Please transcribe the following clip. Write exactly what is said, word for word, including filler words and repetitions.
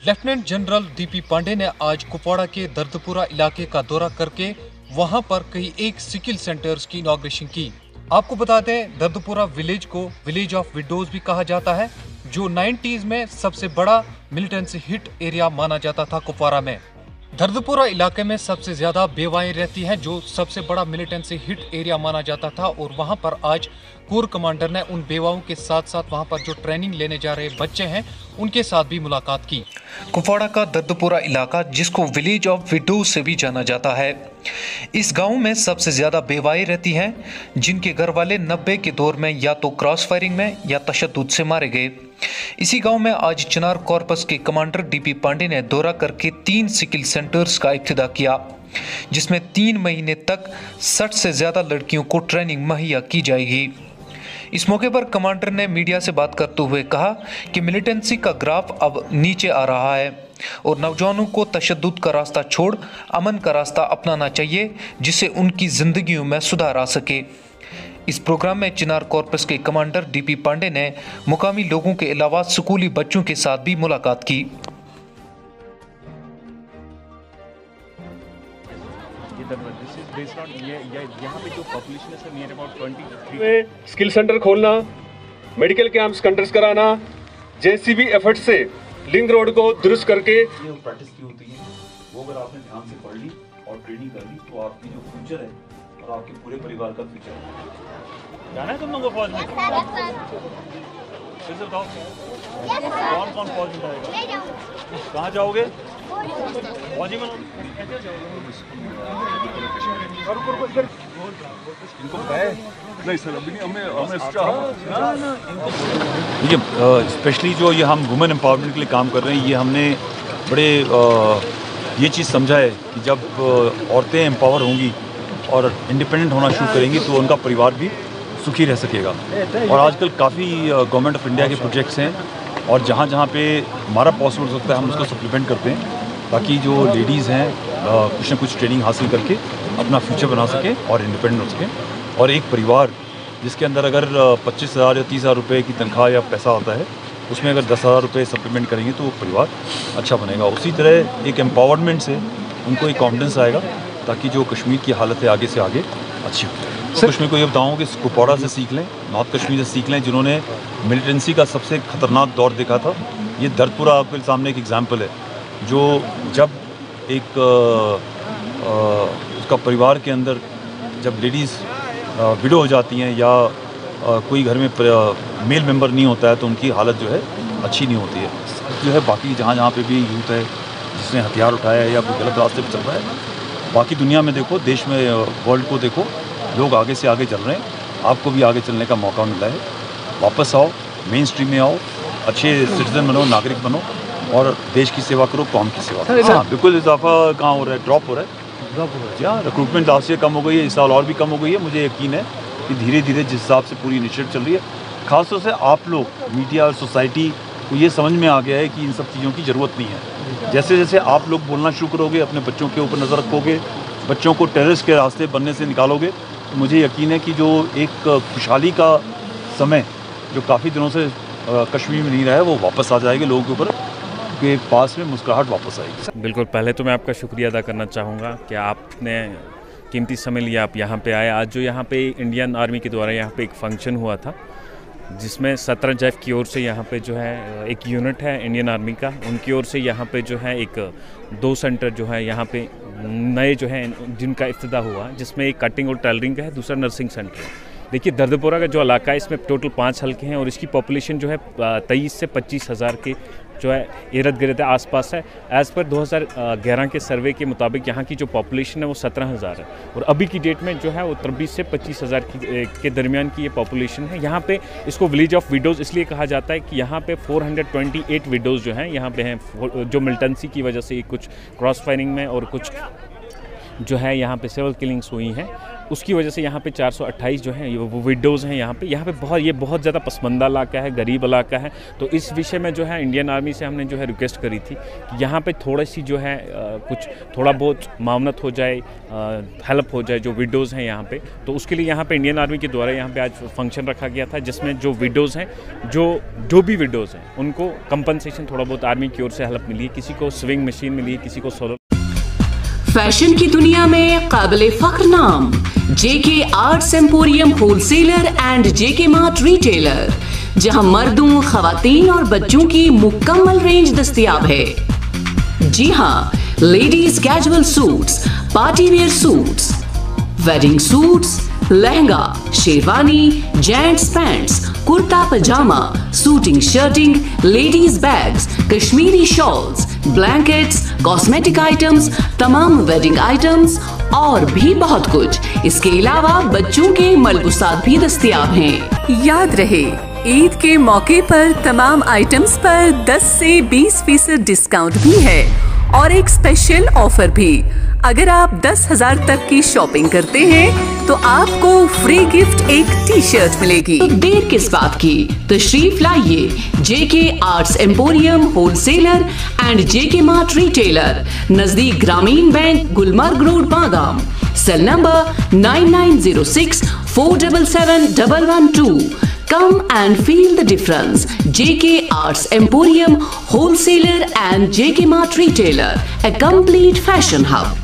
Lieutenant general DP Pandey ने आज कुपवाड़ा के दर्दपुरा इलाके का दौरा करके वहां पर कई एक सिकिल सेंटर्स की इनॉग्रेशन की। आपको बता दें, दर्दपुरा विलेज को विलेज ऑफ विडोज भी कहा जाता है, जो नाइंटीज़ में सबसे बड़ा मिलिटेंसी हिट एरिया माना जाता था कुपवाड़ा में। दर्दपुरा इलाके में सबसे ज्यादा बेवाएं रहती हैं, जो सबसे बड़ा मिलिटेंसी हिट एरिया माना जाता था। और वहां पर आज कोर कमांडर ने उन बेवाओं के साथ साथ वहां पर जो ट्रेनिंग लेने जा रहे बच्चे हैं उनके साथ भी मुलाकात की। कुपवाड़ा का दर्दपुरा इलाका, जिसको विलेज ऑफ विडोज से भी जाना जाता है, इस गांव में सबसे ज्यादा बेवाएं रहती हैं, जिनके घर वाले नब्बे के दौर में या तो क्रॉस फायरिंग में या तशद्दुद से मारे गए। इसी गांव में आज चिनार कॉर्पस के कमांडर डीपी पांडे ने दौरा करके तीन सिकिल सेंटर्स का इफ्तिताह किया, जिसमें तीन महीने तक साठ से ज्यादा लड़कियों को ट्रेनिंग मुहैया की जाएगी। इस मौके पर कमांडर ने मीडिया से बात करते हुए कहा कि मिलिटेंसी का ग्राफ अब नीचे आ रहा है और नौजवानों को तशद्दुद का रास्ता छोड़ अमन का रास्ता अपनाना चाहिए, जिससे उनकी जिंदगियों में सुधार आ सके। इस प्रोग्राम में चिनार कॉर्पस के कमांडर डीपी पांडे ने मुकामी लोगों के अलावा स्कूली बच्चों के साथ भी मुलाकात की। स्किल सेंटर खोलना, मेडिकल कैंप्स कंडक्ट कराना, जेसीबी एफर्ट से लिंक रोड को दुरुस्त करके प्रैक्टिस की होती है, वो अगर आपने ध्यान से पढ़ ली और ट्रेनिंग कर ली तो आपकी जो फ्यूचर है और आपके पूरे परिवार का फ्यूचर है। जाना है तुम लोगों को फौज में? फिर से बताओ, कौन कौन फौज में जाएगा? कहाँ जाओगे? फौजी बनो। इनको नहीं सर, अभी नहीं, हमें हमें देखिए, स्पेशली जो ये हम वुमेन एम्पावरमेंट के लिए काम कर रहे हैं, ये हमने बड़े आ, ये चीज़ समझा है कि जब औरतें एम्पावर होंगी और इंडिपेंडेंट होना शुरू करेंगी तो उनका परिवार भी सुखी रह सकेगा। और आजकल काफ़ी गवर्नमेंट ऑफ इंडिया के प्रोजेक्ट्स हैं और जहाँ जहाँ पे हमारा पॉसिबल हो सकता है हम उसको सप्लीमेंट करते हैं, ताकि जो लेडीज़ हैं कुछ ना कुछ ट्रेनिंग हासिल करके अपना फ्यूचर बना सकें और इंडिपेंडेंट हो सकें। और एक परिवार जिसके अंदर अगर पच्चीस हज़ार या तीस हज़ार रुपये की तनख्वाह या पैसा होता है, उसमें अगर दस हज़ार रुपये सप्लीमेंट करेंगे तो वो परिवार अच्छा बनेगा। उसी तरह एक एम्पावरमेंट से उनको एक कॉन्फिडेंस आएगा, ताकि जो कश्मीर की हालत है आगे से आगे अच्छी हो जाए। तो कश्मीर को ये बताऊँ कि कुपवाड़ा से सीख लें, नॉर्थ कश्मीर से सीख लें, जिन्होंने मिलिटेंसी का सबसे खतरनाक दौर देखा था। ये दर्दपुरा आपके सामने एक एग्जाम्पल है, जो जब एक आ, आ, उसका परिवार के अंदर जब लेडीज़ विडो हो जाती हैं या आ, कोई घर में मेल मेंबर नहीं होता है तो उनकी हालत जो है अच्छी नहीं होती है। जो है बाकी जहाँ जहाँ पे भी यूथ है जिसने हथियार उठाया है या कोई गलत रास्ते पर चल रहा है, बाकी दुनिया में देखो, देश में, वर्ल्ड को देखो, लोग आगे से आगे चल रहे हैं। आपको भी आगे चलने का मौका मिला है। वापस आओ, मेन स्ट्रीम में आओ, अच्छे सिटीजन बनो, नागरिक बनो और देश की सेवा करो, कौम की सेवा करो। हाँ, बिल्कुल इजाफा कहाँ हो रहा है? ड्रॉप हो रहा है। ड्रॉप हो रहा है। हाँ, रिक्रूटमेंट लास्ट ईयर कम हो गई है, इस साल और भी कम हो गई है। मुझे यकीन है कि धीरे धीरे जिस हिसाब से पूरी इनिशिएटिव चल रही है, खासतौर से आप लोग मीडिया और सोसाइटी को ये समझ में आ गया है कि इन सब चीज़ों की ज़रूरत नहीं है। जैसे जैसे आप लोग बोलना शुरू करोगे, अपने बच्चों के ऊपर नज़र रखोगे, बच्चों को टेररिस्ट के रास्ते बनने से निकालोगे, तो मुझे यकीन है कि जो एक खुशहाली का समय जो काफ़ी दिनों से कश्मीर में नहीं रहा है, वो वापस आ जाएगा, लोगों के ऊपर के पास में मुस्कुराहट वापस आएगी। बिल्कुल, पहले तो मैं आपका शुक्रिया अदा करना चाहूँगा कि आपने कीमती समय लिया, आप यहाँ पे आए। आज जो यहाँ पे इंडियन आर्मी के द्वारा यहाँ पे एक फंक्शन हुआ था, जिसमें सत्रह जैफ की ओर से यहाँ पे जो है एक यूनिट है इंडियन आर्मी का, उनकी ओर से यहाँ पे जो है एक दो सेंटर जो है यहाँ पे नए जो है जिनका इफ्तिताह हुआ, जिसमें एक कटिंग और टेलरिंग का है, दूसरा नर्सिंग सेंटर है। देखिए, दर्दपुरा का जो इलाका है, इसमें टोटल पाँच हल्के हैं और इसकी पॉपुलेशन जो है तेईस से पच्चीस हज़ार के जो है इर्द गिर्द आसपास है। एज़ पर दो हज़ार ग्यारह के सर्वे के मुताबिक यहाँ की जो पॉपुलेशन है वो सत्रह हज़ार है और अभी की डेट में जो है वो बीस से पच्चीस हज़ार की के दरमियान की ये पॉपुलेशन है। यहाँ पे इसको विलेज ऑफ विडोज़ इसलिए कहा जाता है कि यहाँ पे चार सौ अट्ठाईस विडोज़ जो हैं यहाँ पे हैं, जो मिलिटेंसी की वजह से कुछ क्रॉस फायरिंग में और कुछ जो है यहाँ पे सिविल किलिंग्स हुई हैं, उसकी वजह से यहाँ पे चार सौ अट्ठाईस जो है वो विंडोज़ हैं यहाँ पे यहाँ पे बहुत ये बहुत ज़्यादा पसमानदा इलाका है, गरीब इलाका है। तो इस विषय में जो है इंडियन आर्मी से हमने जो है रिक्वेस्ट करी थी कि यहाँ पे थोड़ी सी जो है आ, कुछ थोड़ा बहुत मामनत हो जाए, हेल्प हो जाए जो विंडोज़ हैं यहाँ पे। तो उसके लिए यहाँ पे इंडियन आर्मी के द्वारा यहाँ पे आज फंक्शन रखा गया था, जिसमें जो विंडोज़ हैं जो जो भी विंडोज़ हैं उनको कंपनसेशन थोड़ा बहुत आर्मी की ओर से हेल्प मिली है। किसी को स्विंग मशीन मिली है, किसी को सोलर। फैशन की दुनिया में काबिले फख्र नाम JK arts emporium wholesaler and JK mart retailer, जहां मर्दों, खवातीन और बच्चों की मुकम्मल रेंज दस्तयाब है। जी हां, ladies casual suits, party wear suits, wedding suits, lehenga, sherwani, gents pants, kurta pyjama, suiting shirting, ladies bags, Kashmiri shawls, blankets, cosmetic items, तमाम वेडिंग आइटम्स और भी बहुत कुछ। इसके अलावा बच्चों के मलबूसात भी दस्तयाब हैं। याद रहे, ईद के मौके पर तमाम आइटम्स पर दस से बीस फीसद डिस्काउंट भी है और एक स्पेशल ऑफर भी। अगर आप दस हजार तक की शॉपिंग करते हैं तो आपको फ्री गिफ्ट एक टी शर्ट मिलेगी। तो देर किस बात की, तशरीफ लाइए JK arts emporium wholesaler and JK mart retailer, नजदीक Gramin bank, Gulmarg road, Bagam. Cell number nine nine zero six four seven seven one one two. Come and feel the difference. J K Arts Emporium Wholesaler and J K Mart Retailer, a complete fashion hub.